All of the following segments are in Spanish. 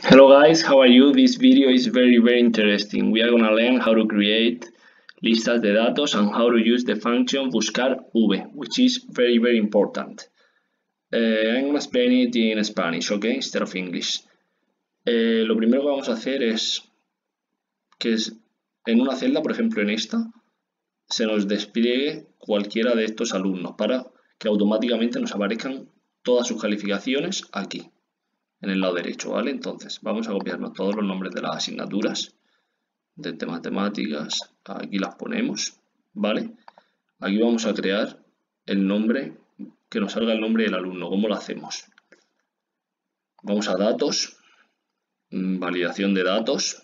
Hello guys, how are you? This video is very interesting. We are gonna learn how to create listas de datos and how to use the function buscar v, which is very important. I'm gonna explain it in Spanish, okay, instead of English. Lo primero que vamos a hacer es que en una celda, por ejemplo en esta, se nos despliegue cualquiera de estos alumnos para que automáticamente nos aparezcan todas sus calificaciones aquí, en el lado derecho, ¿vale? Entonces vamos a copiarnos todos los nombres de las asignaturas de matemáticas, aquí las ponemos, ¿vale? Aquí vamos a crear el nombre, que nos salga el nombre del alumno. ¿Cómo lo hacemos? Vamos a datos, validación de datos,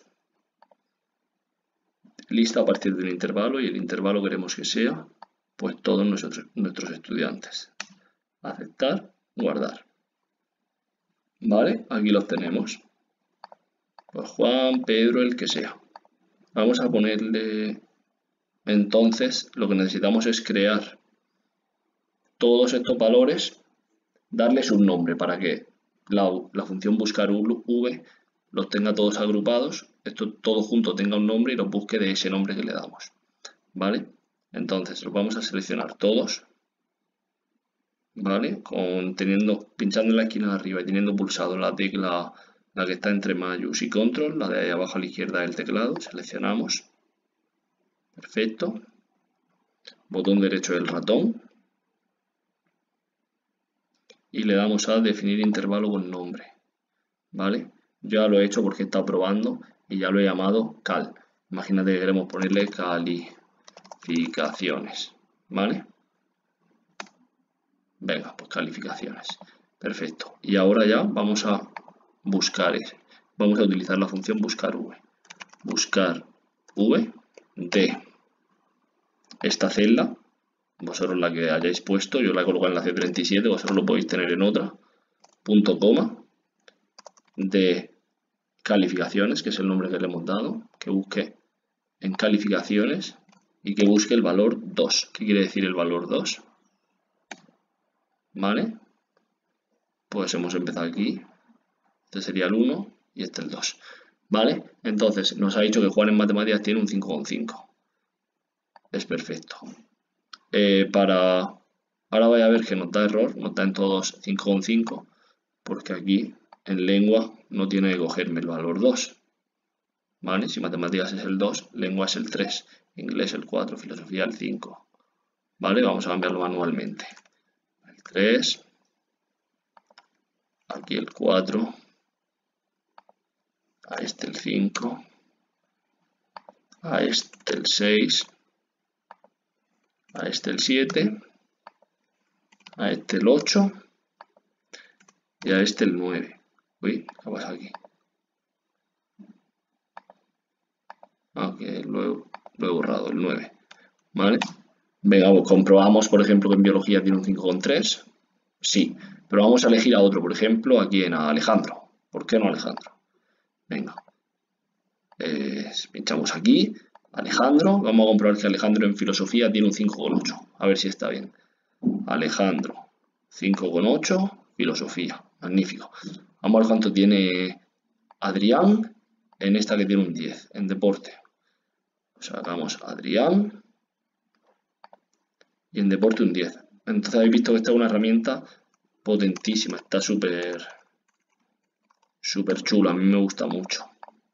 lista a partir de un intervalo, y el intervalo queremos que sea pues todos nuestros estudiantes. Aceptar, guardar. ¿Vale? Aquí los tenemos. Pues Juan, Pedro, el que sea. Vamos a ponerle, entonces, lo que necesitamos es crear todos estos valores, darles un nombre para que la función buscar v los tenga todos agrupados, esto todo junto tenga un nombre y los busque de ese nombre que le damos. ¿Vale? Entonces los vamos a seleccionar todos, ¿vale? Pinchando en la esquina de arriba y teniendo pulsado la tecla, la que está entre mayús y control, la de ahí abajo a la izquierda del teclado, seleccionamos. Perfecto. Botón derecho del ratón. Y le damos a definir intervalo con nombre. ¿Vale? Ya lo he hecho porque he estado probando y ya lo he llamado cal. Imagínate que queremos ponerle calificaciones. ¿Vale? Venga, pues calificaciones. Perfecto. Y ahora ya vamos a buscar, vamos a utilizar la función buscar v. Buscar v de esta celda, vosotros la que hayáis puesto, yo la he colocado en la C37, vosotros lo podéis tener en otra, punto coma, de calificaciones, que es el nombre que le hemos dado, que busque en calificaciones y que busque el valor 2. ¿Qué quiere decir el valor 2? ¿Vale? Pues hemos empezado aquí. Este sería el 1 y este el 2. ¿Vale? Entonces nos ha dicho que Juan en matemáticas tiene un 5,5. Es perfecto. Ahora vais a ver que nos da error, nos da en todos 5,5, porque aquí en lengua no tiene que cogerme el valor 2. ¿Vale? Si matemáticas es el 2, lengua es el 3, inglés el 4, filosofía el 5. ¿Vale? Vamos a cambiarlo manualmente. El 3, aquí el 4, a este el 5, a este el 6, a este el 7, a este el 8 y a este el 9. Uy, ¿qué pasa aquí? Que lo he borrado, el 9. ¿Vale? Venga, pues comprobamos, por ejemplo, que en biología tiene un 5,3. Sí, pero vamos a elegir a otro, por ejemplo, aquí en Alejandro. ¿Por qué no Alejandro? Venga. Pinchamos aquí, Alejandro. Vamos a comprobar que Alejandro en filosofía tiene un 5,8. A ver si está bien. Alejandro, 5,8, filosofía. Magnífico. Vamos a ver cuánto tiene Adrián en esta que tiene un 10, en deporte. Sacamos Adrián y en deporte un 10. Entonces habéis visto que esta es una herramienta potentísima, está súper chula, a mí me gusta mucho.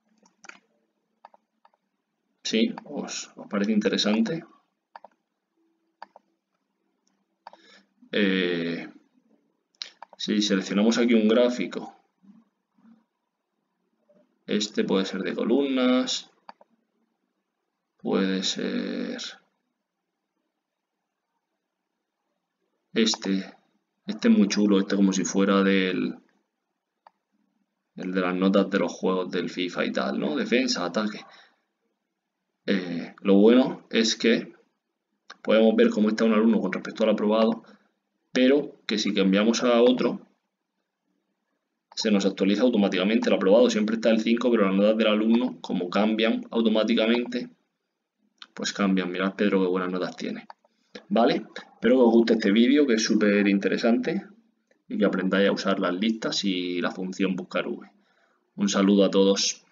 ¿Sí? ¿Os parece interesante? Si seleccionamos aquí un gráfico, este puede ser de columnas, puede ser este es muy chulo, este como si fuera el de las notas de los juegos del FIFA y tal, ¿no? Defensa, ataque. Lo bueno es que podemos ver cómo está un alumno con respecto al aprobado, pero que si cambiamos a otro, se nos actualiza automáticamente. El aprobado siempre está el 5, pero las notas del alumno, como cambian automáticamente, pues cambian. Mirad Pedro qué buenas notas tiene. ¿Vale? Espero que os guste este vídeo, que es súper interesante, y que aprendáis a usar las listas y la función buscar v. Un saludo a todos.